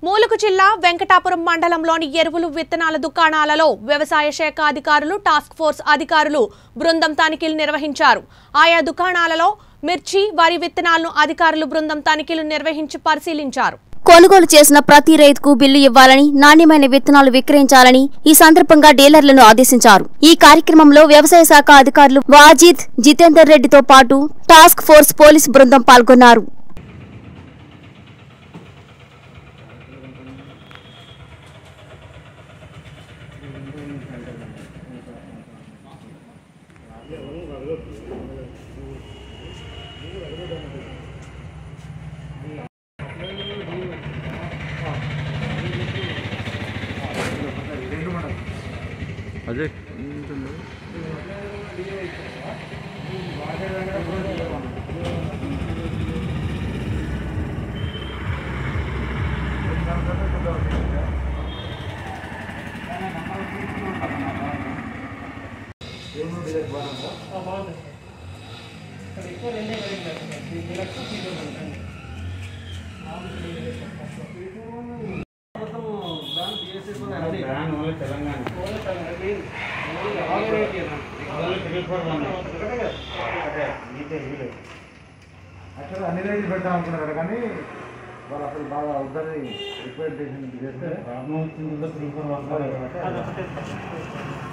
మూలుగు జిల్లా వెంకటాపురం మండలంలోని ఎరువులు విత్తనాల దుకాణాలలో వ్యవసాయ శాఖ అధికారులు టాస్క్ ఫోర్స్ అధికారులు బృందం తనిఖీలు నిర్వహించారు. ఆయా దుకాణాలలో మిర్చి, వరి విత్తనాలను అధికారులు బృందం తనిఖీలు నిర్వహించి పరిశీలించారు. కొనుగోలు చేసిన ప్రతి రైతుకు బిల్లు ఇవ్వాలని, నాణ్యమైన విత్తనాలు విక్రయించాలని ఈ సందర్భంగా డీలర్లను ఆదేశించారు. ఈ కార్యక్రమంలో వ్యవసాయ శాఖ అధికారులు వాజిద్, జితేందర్ రెడ్డితో పాటు టాస్క్ ఫోర్స్ పోలీసు బృందం పాల్గొన్నారు. అదే యాక్చువల్గా అన్ని రైతులు పెడతాం అనుకున్నారు కానీ వాళ్ళు అసలు బాగా ఉద్దరి రిక్వైర్ చేసి చేస్తే